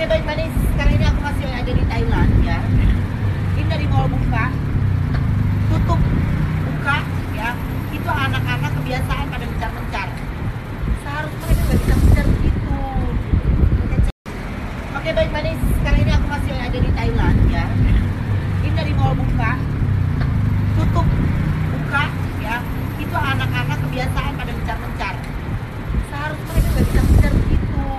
Oke baik manis, sekarang ini aku masih ada di Thailand ya. Ini dari mall buka, tutup, buka ya. Itu anak-anak kebiasaan pada mencar-mencar. Seharusnya mereka nggak bisa mencar begitu. Oke baik manis, sekarang ini aku masih ada di Thailand ya. Ini dari mall buka, tutup, buka ya. Itu anak-anak kebiasaan pada mencar-mencar. Seharusnya mereka nggak bisa mencar begitu.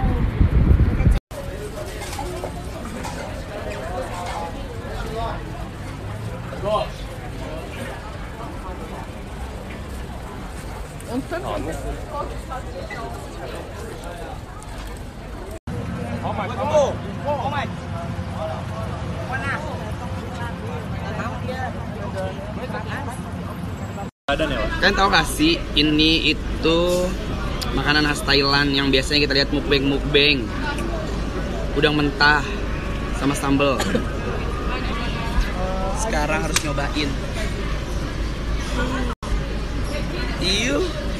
Kalian tahu gak sih, ini itu makanan khas Thailand yang biasanya kita lihat mukbang. Udang mentah sama sambal. Sekarang harus nyobain. Iu.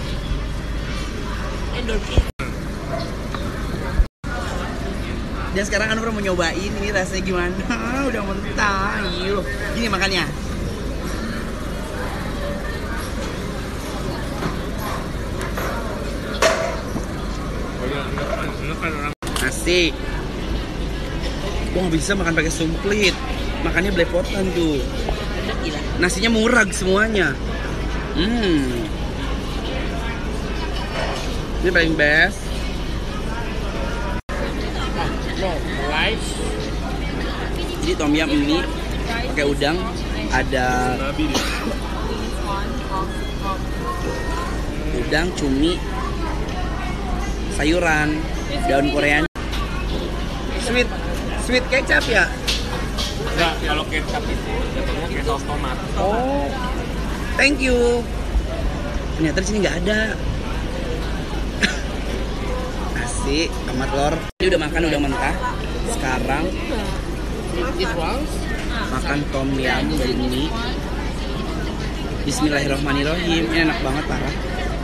Dan sekarang Anwar mau nyobain ini rasanya gimana. Udah mentah. Iu. Gini makannya. Nasi. Gua nggak bisa makan pakai sumplit. Makannya belepotan tuh. Nasinya murag semuanya. Ini paling best. Jadi tom yum ini pakai udang, ada udang, cumi, sayuran, daun korean, sweet kecap ya? Enggak, kalau kecap itu jatuhnya kayak saus tomat. Oh, thank you. Ternyata di sini nggak ada. Nasi sama telur. Ini udah makan udang mentah. Sekarang makan tom yum ini. Bismillahirrahmanirrahim. Ini enak banget parah.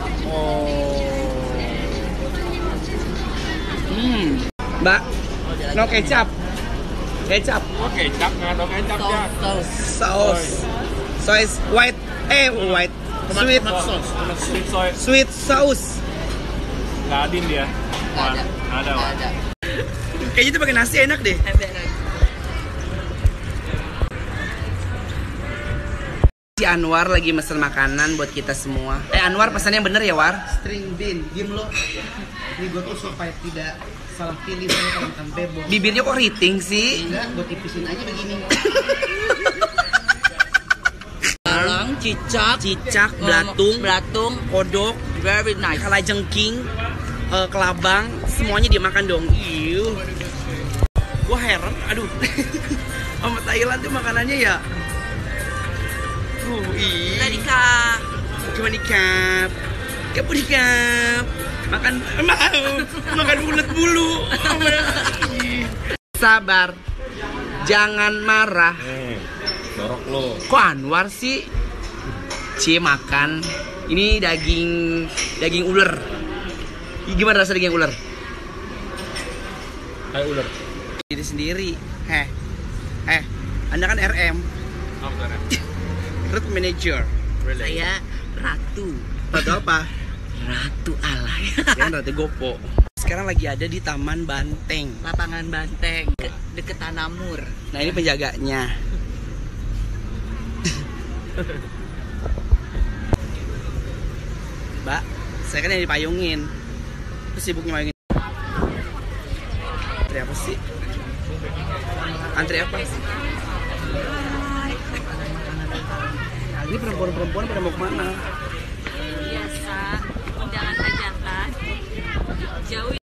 Mbak, no kecap. Kecap. Oh, kecap nggak ada kecap ya. Saus. Sauce white. White. Sweet. Sweet soy. Sweet sauce. Nggak adin dia. Wah, ada. Kayaknya itu pakai nasi enak deh. Si Anwar lagi mesen makanan buat kita semua. Anwar pesannya bener ya, War? String bean, diem lo. Ini gue tuh supaya tidak salah pilih saya kalau makan bebek. Bibirnya kok riting sih? Enggak, gue tipisin aja begini. Balang, cicak, belatung, kodok, very nice. kalajengking, kelabang, semuanya dia makan dong. Iuh. Gua heran, aduh. Sama Thailand tuh makanannya ya. Gimana dikap? Makan bulat bulu. Sabar, jangan marah. Dorok lo. Kok Anwar sih? Cie makan. Ini daging ular. Gimana rasa daging ular? Kayak ular. Diri sendiri. Anda kan RM. Oh, bukan ya? Road manager. Saya ratu. Ratu apa? Ratu alay. Kan Ratu Gopo. Sekarang lagi ada di Taman Banteng. Lapangan Banteng deket Tanamur. Nah ini penjaganya. Mbak, saya kan yang dipayungin. Terus sibuknya payungin. Antri apa sih? Antri apa? Ini perempuan-perempuan pada mau kemana? Biasa, undangan hajatan jauh.